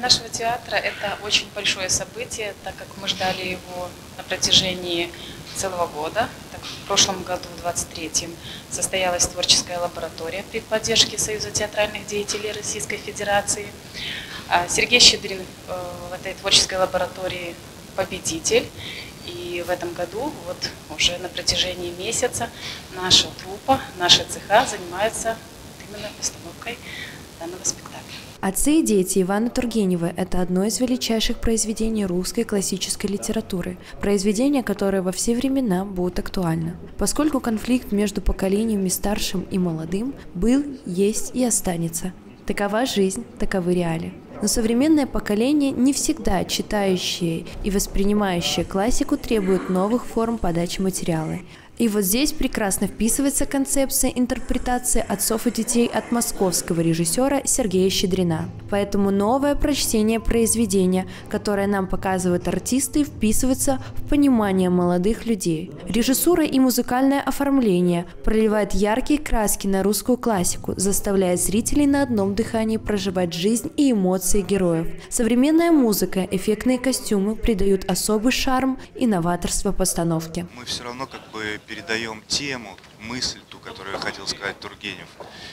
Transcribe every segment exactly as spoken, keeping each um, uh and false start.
нашего театра это очень большое событие, так как мы ждали его на протяжении целого года. Так, в прошлом году, в двадцать третьем, состоялась творческая лаборатория при поддержке Союза театральных деятелей Российской Федерации. Сергей Щедрин в этой творческой лаборатории победитель. И в этом году, вот уже на протяжении месяца, наша труппа, наша цеха занимается именно постановкой данного спектакля. «Отцы и дети» Ивана Тургенева – это одно из величайших произведений русской классической литературы, произведение, которое во все времена будет актуально. Поскольку конфликт между поколениями старшим и молодым был, есть и останется. Такова жизнь, таковы реалии. Но современное поколение, не всегда читающее и воспринимающее классику, требует новых форм подачи материала. И вот здесь прекрасно вписывается концепция интерпретации отцов и детей от московского режиссера Сергея Щедрина. Поэтому новое прочтение произведения, которое нам показывают артисты, вписывается в понимание молодых людей. Режиссура и музыкальное оформление проливают яркие краски на русскую классику, заставляя зрителей на одном дыхании проживать жизнь и эмоции героев. Современная музыка, эффектные костюмы придают особый шарм и новаторство постановки. Мы все равно как бы передаем тему, мысль ту, которую хотел сказать Тургенев,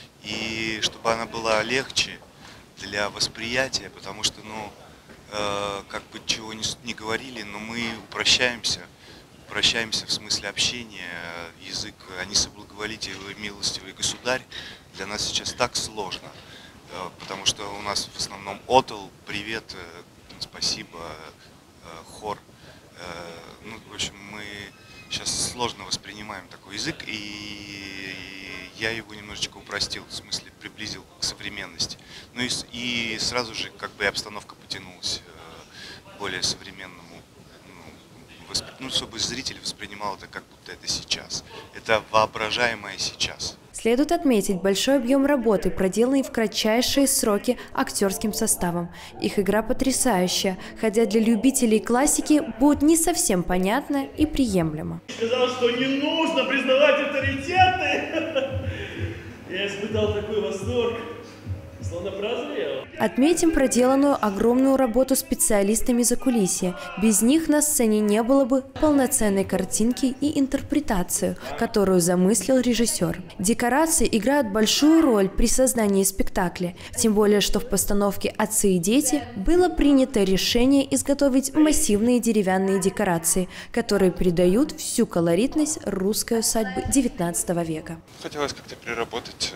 и чтобы она была легче для восприятия, потому что, ну, э, как бы чего ни, ни говорили, но мы упрощаемся, упрощаемся в смысле общения, язык «Они соблаговолите, милостивый государь» для нас сейчас так сложно, э, потому что у нас в основном отл, привет, э, спасибо, э, хор, э, ну, в общем, мы сейчас сложно воспринимаем такой язык, и я его немножечко упростил, в смысле приблизил к современности. Ну и, и сразу же как бы и обстановка потянулась к более современному, ну, восп... ну, чтобы зритель воспринимал это как будто это сейчас. Это воображаемое сейчас. Следует отметить большой объем работы, проделанный в кратчайшие сроки актерским составом. Их игра потрясающая, хотя для любителей классики будет не совсем понятно и приемлемо. Сказал, что не нужно признавать авторитеты. Я испытал такой восторг, словно прозрел. Отметим проделанную огромную работу специалистами закулисья. Без них на сцене не было бы полноценной картинки и интерпретации, которую замыслил режиссер. Декорации играют большую роль при создании спектакля, тем более, что в постановке «Отцы и дети» было принято решение изготовить массивные деревянные декорации, которые придают всю колоритность русской усадьбы девятнадцатого века. Хотелось как-то переработать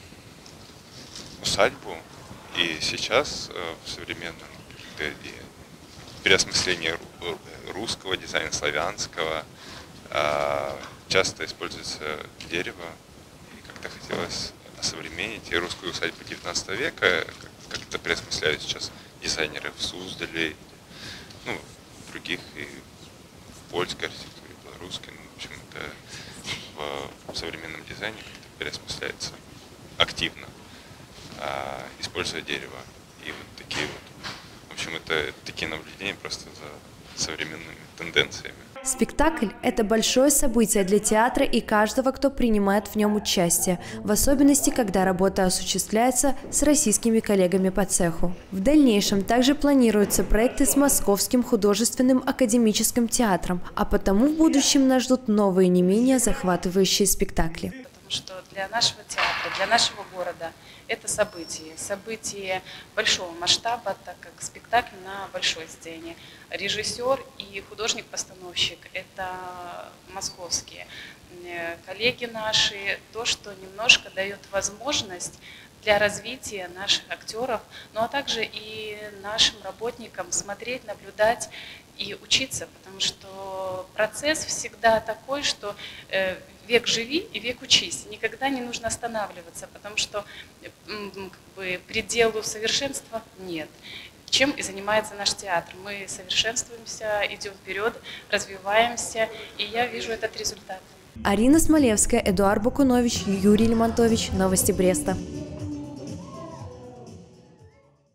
усадьбу и сейчас в современном переосмыслении русского дизайна, славянского часто используется дерево, и как-то хотелось осовременить и русскую усадьбу девятнадцатого века, как-то переосмысляют сейчас дизайнеры в Суздале, ну, в других, и в польской архитектуре, в белорусской, ну, в общем, это в современном дизайне как-то переосмысляется активно, используя дерево. И вот такие вот, в общем, это такие наблюдения просто за современными тенденциями. Спектакль – это большое событие для театра и каждого, кто принимает в нем участие, в особенности, когда работа осуществляется с российскими коллегами по цеху. В дальнейшем также планируются проекты с Московским художественным академическим театром, а потому в будущем нас ждут новые не менее захватывающие спектакли. Потому что для нашего театра, для нашего города это событие, событие большого масштаба, так как спектакль на большой сцене. Режиссер и художник-постановщик – это московские коллеги наши, то, что немножко дает возможность для развития наших актеров, ну а также и нашим работникам смотреть, наблюдать и учиться, потому что процесс всегда такой, что век живи и век учись. Никогда не нужно останавливаться, потому что как бы, пределу совершенства нет. Чем и занимается наш театр. Мы совершенствуемся, идем вперед, развиваемся, и я вижу этот результат. Арина Смолевская, Эдуард Бакунович, Юрий Лемонтович. Новости Бреста.